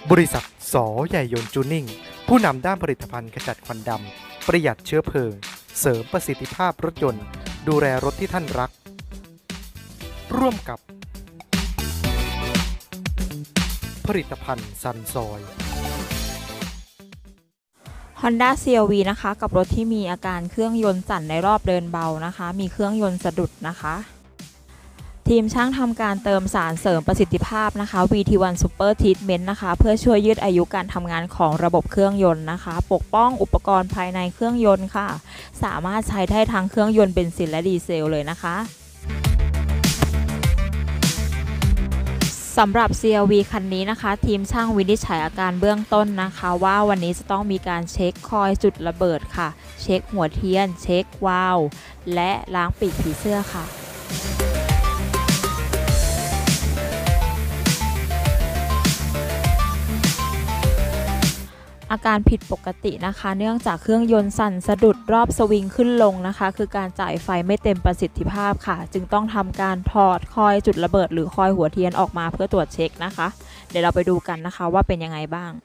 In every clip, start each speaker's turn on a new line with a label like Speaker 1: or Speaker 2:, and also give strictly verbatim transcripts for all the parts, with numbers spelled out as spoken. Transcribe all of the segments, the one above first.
Speaker 1: บริษัทสอใหญ่ยนต์จูนิ่งผู้นำด้านผลิตภัณฑ์ขจัดควันดำประหยัดเชื้อเพลิงเสริมประสิทธิภาพรถยนต์ดูแลรถที่ท่านรักร่วมกับผลิตภัณฑ์ซันซอย
Speaker 2: Honda ซี อาร์ วี นะคะกับรถที่มีอาการเครื่องยนต์สั่นในรอบเดินเบานะคะมีเครื่องยนต์สะดุดนะคะทีมช่างทำการเติมสารเสริมประสิทธิภาพนะคะ วี ที วัน Super Treatment นะคะเพื่อช่วยยืดอายุการทำงานของระบบเครื่องยนต์นะคะปกป้องอุปกรณ์ภายในเครื่องยนต์ค่ะสามารถใช้ได้ทั้งเครื่องยนต์เบนซินและดีเซลเลยนะคะสำหรับ ซี อาร์ วี คันนี้นะคะทีมช่างวินิจฉัยอาการเบื้องต้นนะคะว่าวันนี้จะต้องมีการเช็คคอยจุดระเบิดค่ะเช็คหัวเทียนเช็ควาล์วและล้างปีกผีเสื้อค่ะอาการผิดปกตินะคะเนื่องจากเครื่องยนต์สั่นสะดุดรอบสวิงขึ้นลงนะคะคือการจ่ายไฟไม่เต็มประสิทธิภาพค่ะจึงต้องทำการถอดคอยจุดระเบิดหรือคอยหัวเทียนออกมาเพื่อตรวจเช็คนะคะเดี๋ยวเราไปดูกันนะคะว่าเป็นยังไงบ้าง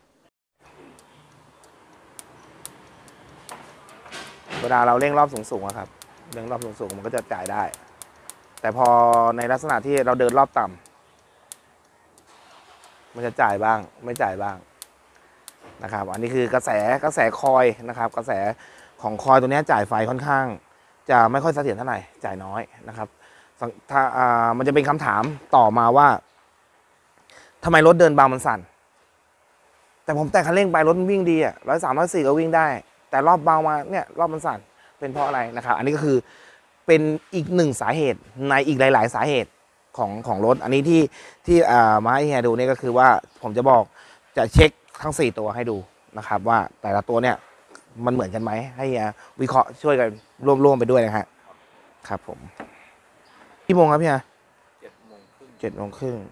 Speaker 3: เวลาเราเร่งรอบสูงๆครับเร่งรอบสูงๆมันก็จะจ่ายได้แต่พอในลักษณะที่เราเดินรอบต่ำมันจะจ่ายบ้างไม่จ่ายบ้างนะครับอันนี้คือกระแสกระแสคอยนะครับกระแสของคอยตัวนี้จ่ายไฟค่อนข้างจะไม่ค่อยเสถียรเท่าไหร่จ่ายน้อยนะครับถ้าอ่ามันจะเป็นคำถามต่อมาว่าทำไมรถเดินเบามันสั่นแต่ผมแต่คันเร่งไปรถมันวิ่งดีอ่ะร้อยสามร้อยสี่ก็วิ่งได้แต่รอบเบามาเนี่ยรอบมันสั่นเป็นเพราะอะไรนะครับอันนี้ก็คือเป็นอีกหนึ่งสาเหตุในอีกหลายๆสาเหตุของของรถอันนี้ที่ที่อ่ามาให้เฮียดูนี่ก็คือว่าผมจะบอกจะเช็คทั้งสี่ตัวให้ดูนะครับว่าแต่ละตัวเนี่ยมันเหมือนกันไหมให้วิเคราะห์ช่วยกันร่วมๆไปด้วยนะฮะครับผมกี่โมงครับพี่ฮะเจ็ดโมงครึ่งเจ็ดโมงครึ่ง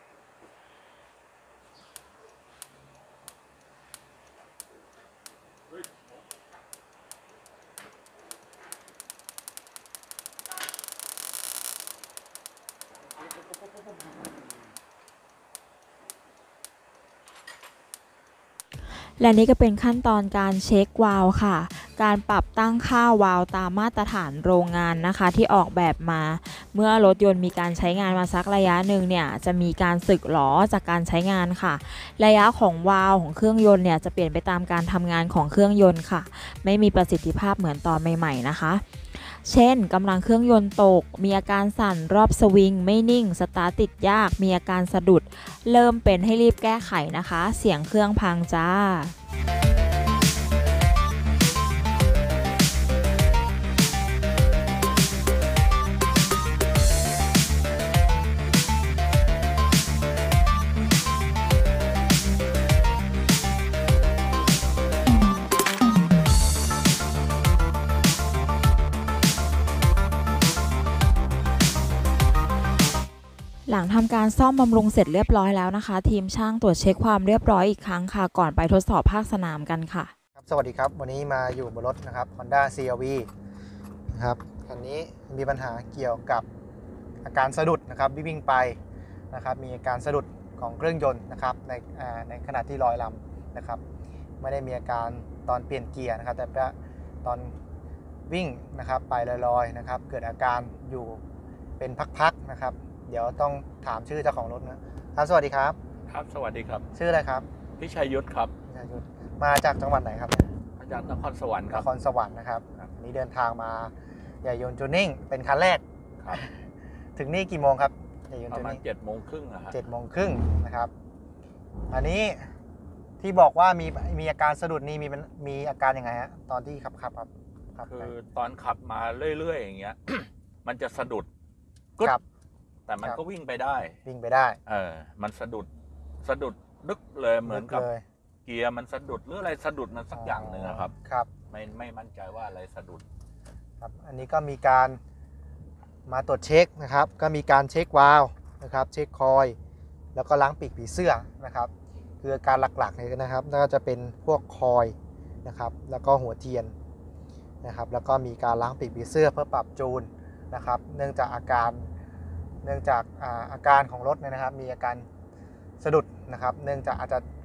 Speaker 2: และนี่ก็เป็นขั้นตอนการเช็ควาล์วค่ะการปรับตั้งค่าวาล์วตามมาตรฐานโรงงานนะคะที่ออกแบบมาเมื่อรถยนต์มีการใช้งานมาสักระยะหนึ่งเนี่ยจะมีการสึกหรอจากการใช้งานค่ะระยะของวาล์วของเครื่องยนต์เนี่ยจะเปลี่ยนไปตามการทำงานของเครื่องยนต์ค่ะไม่มีประสิทธิภาพเหมือนตอนใหม่ๆนะคะเช่นกำลังเครื่องยนต์ตกมีอาการสั่นรอบสวิงไม่นิ่งสตาร์ทติดยากมีอาการสะดุดเริ่มเป็นให้รีบแก้ไขนะคะเสียงเครื่องพังจ้าหลังทำการซ่อมบำรุงเสร็จเรียบร้อยแล้วนะคะทีมช่างตรวจเช็คความเรียบร้อยอีกครั้งค่ะก่อนไปทดสอบภาคสนามกันค่ะ
Speaker 4: ครับสวัสดีครับวันนี้มาอยู่บนรถนะครับ Honda ซี อาร์ วี นะครับคันนี้มีปัญหาเกี่ยวกับอาการสะดุดนะครับวิ่งไปนะครับมีอาการสะดุดของเครื่องยนต์นะครับในในขณะที่ลอยลำนะครับไม่ได้มีอาการตอนเปลี่ยนเกียร์นะครับแต่ตอนวิ่งนะครับไปลอยๆนะครับเกิดอาการอยู่เป็นพักๆนะครับเดี๋ยวต้องถามชื่อเจ้าของรถนะครับสวัสดีครับ
Speaker 5: ครับสวัสดีครับ
Speaker 4: ชื่ออะไรครับ
Speaker 5: พิชัยยุทธครับ
Speaker 4: พิชัยยุทธมาจากจังหวัดไหนครับ
Speaker 5: มาจากนครสวรรค์ครับ
Speaker 4: นครสวรรค์นะครับนี่เดินทางมาใหญ่ยนต์จูนิ่งเป็นคันแรกครับถึงนี่กี่โมงครับใหญ่ยนต์จูนิ่ง
Speaker 5: ประมาณเจ็ดโมงครึ่ง
Speaker 4: เจ็ดโมงครึ่งนะครับอันนี้ที่บอกว่ามีมีอาการสะดุดนี่มีมีอาการยังไงฮะตอนที่ขับขับครับ
Speaker 5: คือตอนขับมาเรื่อยๆอย่างเงี้ยมันจะสะดุดกึ๊ดแต่มันก็วิ่งไปได้
Speaker 4: วิ่งไปได้
Speaker 5: เออมันสะดุดสะดุดดึกเลยเหมือนกับเกียร์มันสะดุดหรืออะไรสะดุดมันสักอย่างหนึ่งครับ
Speaker 4: ครับ
Speaker 5: ไม่ไม่มั่นใจว่าอะไรสะดุด
Speaker 4: ครับอันนี้ก็มีการมาตรวจเช็คนะครับก็มีการเช็ควาล์วนะครับเช็คคอยแล้วก็ล้างปีกผีเสื้อนะครับคือการหลักๆเลยนะครับก็จะเป็นพวกคอยนะครับแล้วก็หัวเทียนนะครับแล้วก็มีการล้างปีกผีเสื้อเพื่อปรับจูนนะครับเนื่องจากอาการเนื่องจากอาการของรถเนี่ยนะครับมีอาการสะดุดนะครับเนื่องจากอาจจะ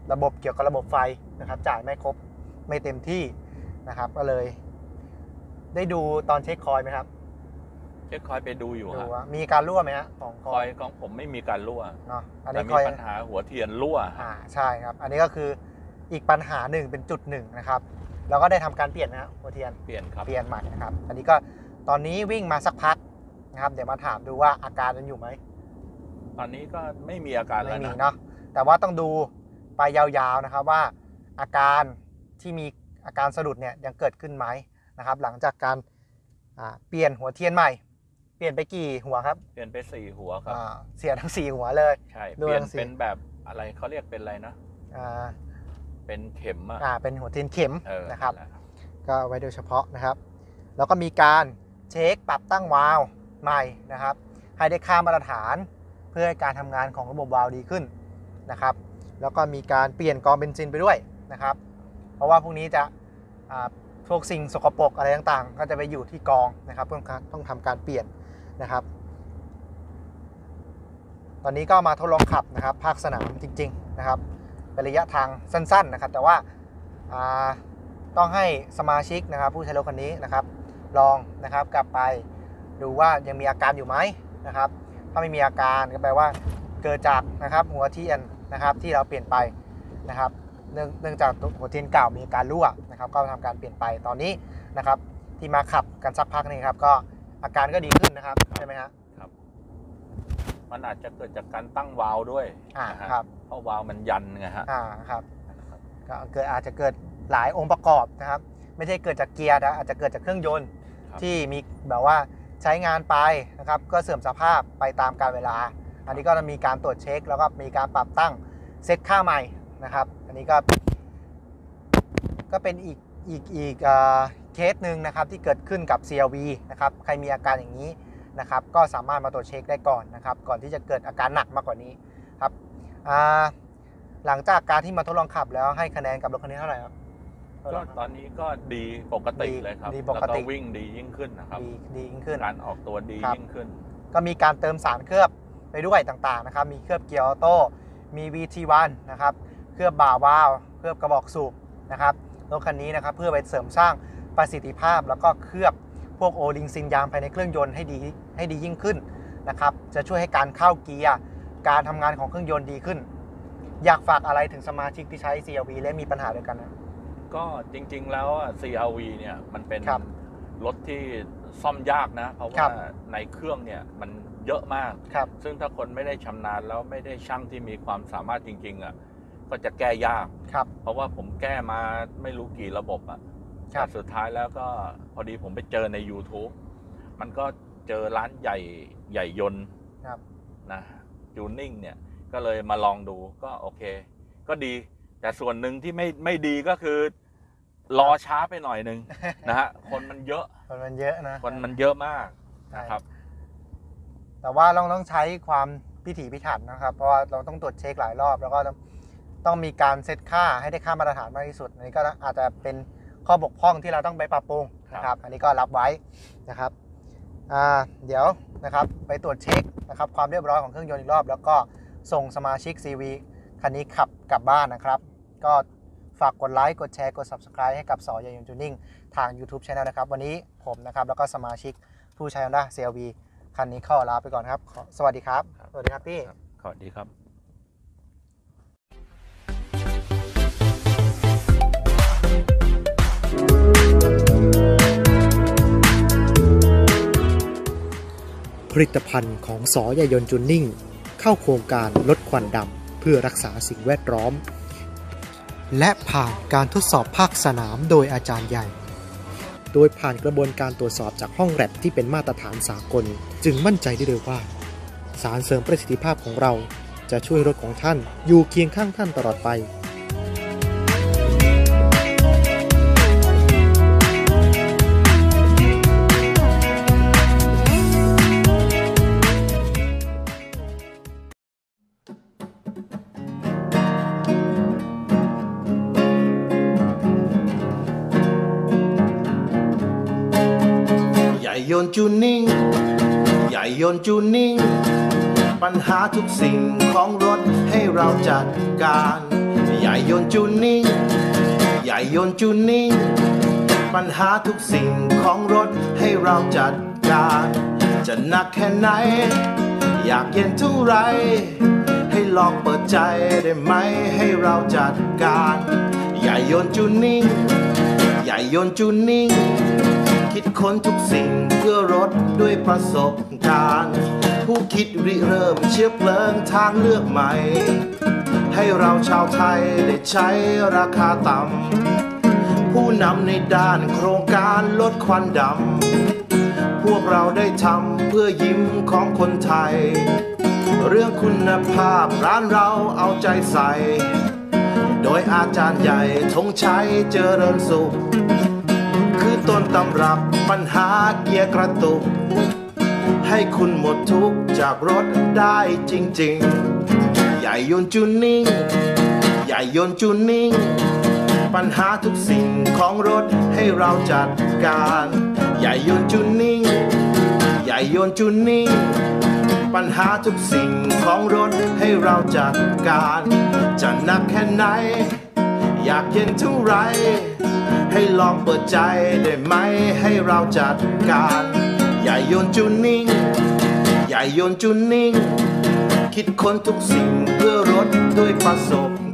Speaker 4: ระบบเกี่ยวกับระบบไฟนะครับจ่ายไม่ครบไม่เต็มที่นะครับก็เลยได้ดูตอนเช็คคอยไหมครับ
Speaker 5: เช็คคอยไปดูอยู่
Speaker 4: ดู
Speaker 5: ฮะ
Speaker 4: ว่ามีการรั่วไหมฮะของค
Speaker 5: ค
Speaker 4: อ
Speaker 5: อย ยของผมไม่มีการรั่ว
Speaker 4: เนาะอัน
Speaker 5: แต่
Speaker 4: นี้
Speaker 5: มี
Speaker 4: คอย
Speaker 5: ปัญหาหัวเทียนรั่ว
Speaker 4: อ่าใช่ครับอันนี้ก็คืออีกปัญหาหนึ่งเป็นจุดหนึ่งนะครับเราก็ได้ทำการเปลี่ยนนะฮะหัวเทียน
Speaker 5: เปลี่ยนครับ
Speaker 4: เปลี่ยนใหม่นะครับอันนี้ก็ตอนนี้วิ่งมาสักพักนะครับเดี๋ยวมาถามดูว่าอาการมันอยู่ไหม
Speaker 5: ตอนนี้ก็ไม่มีอาการแล้
Speaker 4: ไม่
Speaker 5: ว
Speaker 4: มี
Speaker 5: นะ
Speaker 4: เนาะแต่ว่าต้องดูไปยาวๆนะครับว่าอาการที่มีอาการสะดุดเนี่ยยังเกิดขึ้นไหมนะครับหลังจากการอ่าเปลี่ยนหัวเทียนใหม่เปลี่ยนไปกี่หัวครับ
Speaker 5: เปลี่ยนไปสี่หัวครับ
Speaker 4: อ่าเสียทั้งสี่หัวเลย
Speaker 5: ใช่
Speaker 4: ดู
Speaker 5: เปลี่ยน
Speaker 4: ทั้งสี่
Speaker 5: เป็นแบบอะไรเขาเรียกเป็นอะไรนะ
Speaker 4: อ่า
Speaker 5: เป็นเข็มอะ
Speaker 4: อ่าเป็นหัวเทียนเข็ม
Speaker 5: เออ
Speaker 4: นะครับ
Speaker 5: แหละ
Speaker 4: ก็ไว้โดยเฉพาะนะครับแล้วก็มีการเช็คปรับตั้งวาล์วใหม่นะครับให้ได้ค่ามาตรฐานเพื่อให้การทำงานของระบบวาล์วดีขึ้นนะครับแล้วก็มีการเปลี่ยนกองเบนซินไปด้วยนะครับเพราะว่าพวกนี้จะอ่าพวกสิ่งสกปรกอะไรต่างๆก็จะไปอยู่ที่กองนะครับต้องต้องทำการเปลี่ยนนะครับตอนนี้ก็มาทดลองขับนะครับภาคสนามจริงๆนะครับเป็นระยะทางสั้นๆนะครับแต่ว่าอ่าต้องให้สมาชิกนะครับผู้ใช้รถคันนี้นะครับลองนะครับกลับไปดูว่ายังมีอาการอยู่ไหมนะครับถ้าไม่มีอาการก็แปลว่าเกิดจากนะครับหัวเทียนนะครับที่เราเปลี่ยนไปนะครับเนื่องเนื่องจากหัวเทียนเก่ามีการรั่วนะครับก็ทำการเปลี่ยนไปตอนนี้นะครับที่มาขับกันสักพักนึงครับก็อาการก็ดีขึ้นนะครับใช่ไหมครับ
Speaker 5: มันอาจจะเกิดจากการตั้งวาล์วด้วย
Speaker 4: อ่า
Speaker 5: นะฮะ
Speaker 4: ครับ
Speaker 5: เพราะวาล์วมันยันไงฮะ
Speaker 4: อ่าครับก็เกิดอาจจะเกิดหลายองค์ประกอบนะครับไม่ใช่เกิดจากเกียร์นะอาจจะเกิดจากเครื่องยนต์ที่มีแบบว่าใช้งานไปนะครับก็เสื่อมสภาพไปตามกาลเวลาอันนี้ก็จะมีการตรวจเช็คแล้วก็มีการปรับตั้งเซตค่าใหม่นะครับอันนี้ก็ก็เป็นอีกอีกอีกเคสหนึ่งนะครับที่เกิดขึ้นกับ ซี แอล วี นะครับใครมีอาการอย่างนี้นะครับก็สามารถมาตรวจเช็คได้ก่อนนะครับก่อนที่จะเกิดอาการหนักมากกว่านี้ครับหลังจากการที่มาทดลองขับแล้วให้คะแนนกับรถคันนี้เท่าไหร่ครับ
Speaker 5: ก็ตอนนี้ก็ดีปกติ
Speaker 4: ดี
Speaker 5: เลยครับ
Speaker 4: ดีป
Speaker 5: แล้ว
Speaker 4: ก
Speaker 5: ก็
Speaker 4: ติ
Speaker 5: วิ่งดียิ่งขึ้นนะครับ
Speaker 4: ดีดียิ่งขึ้น
Speaker 5: การออกตัวดี
Speaker 4: ครับ
Speaker 5: ยิ่งขึ้น
Speaker 4: ก็มีการเติมสารเคลือบไปด้วยต่างๆนะครับมีเคลือบเกียร์ออโต้มี วี ที วัน นะครับเคลือบบ่าวาล์วเคลือบกระบอกสูบนะครับรถคันนี้นะครับเพื่อไปเสริมสร้างประสิทธิภาพแล้วก็เคลือบพวกโอลิงซินยางภายในเครื่องยนต์ให้ดีให้ดียิ่งขึ้นนะครับจะช่วยให้การเข้าเกียร์การทำงานของเครื่องยนต์ดีขึ้น อยากฝากอะไรถึงสมาชิกที่ใช้ ซี แอล วี และมีปัญหาด้วยกันนะ
Speaker 5: ก็จริงๆแล้วอะ ซี แอล วี เนี่ยมันเป็น
Speaker 4: ครับ
Speaker 5: รถที่ซ่อมยากนะ เพราะ
Speaker 4: ครั
Speaker 5: ว่า
Speaker 4: บ
Speaker 5: ในเครื่องเนี่ยมันเยอะมาก
Speaker 4: ครับ
Speaker 5: ซึ่งถ้าคนไม่ได้ชำนาญแล้วไม่ได้ช่างที่มีความสามารถจริงๆอ่ะก็จะแก้ยาก
Speaker 4: ครับ
Speaker 5: เพราะว่าผมแก้มาไม่รู้กี่ระบบอ่ะ
Speaker 4: ครับ
Speaker 5: แต่สุดท้ายแล้วก็พอดีผมไปเจอใน YouTube มันก็เจอร้านใหญ่ใหญ่ยนต์
Speaker 4: ครับ
Speaker 5: นะจูนนิ่งเนี่ยก็เลยมาลองดูก็โอเค ก็ดีแต่ส่วนหนึ่งที่ไม่ไม่ดีก็คือ รอช้าไปหน่อยหนึ่ง นะฮะคนมันเยอะ
Speaker 4: คนมันเยอะนะ
Speaker 5: คนมันเยอะมากนะครับ
Speaker 4: แต่ว่าเราต้องใช้ความพิถีพิถันนะครับเพราะว่าเราต้องตรวจเช็คหลายรอบแล้วก็ต้องมีการเซตค่าให้ได้ค่ามาตรฐานมากที่สุดอันนี้ก็อาจจะเป็นข้อบกพร่องที่เราต้องไปปรับปรุงนะครับอันนี้ก็รับไว้นะครับอ่าเดี๋ยวนะครับไปตรวจเช็คนะครับความเรียบร้อยของเครื่องยนต์อีกรอบแล้วก็ส่งสมาชิก ซี วี คันนี้ขับกลับบ้านนะครับก็ฝากกดไลค์กดแชร์กด ซับสไครบ์ ให้กับสอยายนจูนิ่งทาง ยูทูบ Channel นะครับวันนี้ผมนะครับแล้วก็สมาชิกผู้ใช้ Honda ซี แอล วี คันนี้เข้าลาไปก่อนครับขอสวัสดีครับสวัสดีครับพี่
Speaker 5: สวัสดีครับ
Speaker 1: ผลิตภัณฑ์ของสอยายนจูนนิ่งเข้าโครงการลดควันดำเพื่อรักษาสิ่งแวดล้อมและผ่านการทดสอบภาคสนามโดยอาจารย์ใหญ่โดยผ่านกระบวนการตรวจสอบจากห้องแลบที่เป็นมาตรฐานสากลจึงมั่นใจได้เลยว่าสารเสริมประสิทธิภาพของเราจะช่วยรถของท่านอยู่เคียงข้างท่านตลอดไป
Speaker 6: ใหญ่ยนต์จูนนิ่งใหญ่ยนต์จูนนิ่งปัญหาทุกสิ่งของรถให้เราจัดการใหญ่ยนต์จูนนิ่งใหญ่ยนต์จูนนิ่งปัญหาทุกสิ่งของรถให้เราจัดการจะหนักแค่ไหนอยากเย็นเท่าไรให้ลองเปิดใจได้ไหมให้เราจัดการใหญ่ยนต์จูนนิ่งใหญ่ยนต์จูนนิ่งคิดค้นทุกสิ่งเพื่อรถด้วยประสบการณ์ผู้คิดริเริ่มเชื้อเพลิงทางเลือกใหม่ให้เราชาวไทยได้ใช้ราคาต่ำผู้นำในด้านโครงการลดควันดำพวกเราได้ทำเพื่อยิ้มของคนไทยเรื่องคุณภาพร้านเราเอาใจใส่โดยอาจารย์ใหญ่ธงชัยเจริญสุขคือต้นตำรับปัญหาเกียร์กระตุกให้คุณหมดทุกข์จากรถได้จริงๆใหญ่ยนต์จูนนิ่งใหญ่ยนต์จูนนิ่งปัญหาทุกสิ่งของรถให้เราจัดการใหญ่ยนต์จูนนิ่งใหญ่ยนต์จูนนิ่งปัญหาทุกสิ่งของรถให้เราจัดการจะหนักแค่ไหนอยากเย็นเท่าไรให้ลองเปิดใจได้ไหมให้เราจัดการใหญ่ยนต์จูนนิ่งใหญ่ยนต์จูนนิ่งคิดค้นทุกสิ่งเพื่อรถด้วยประสบ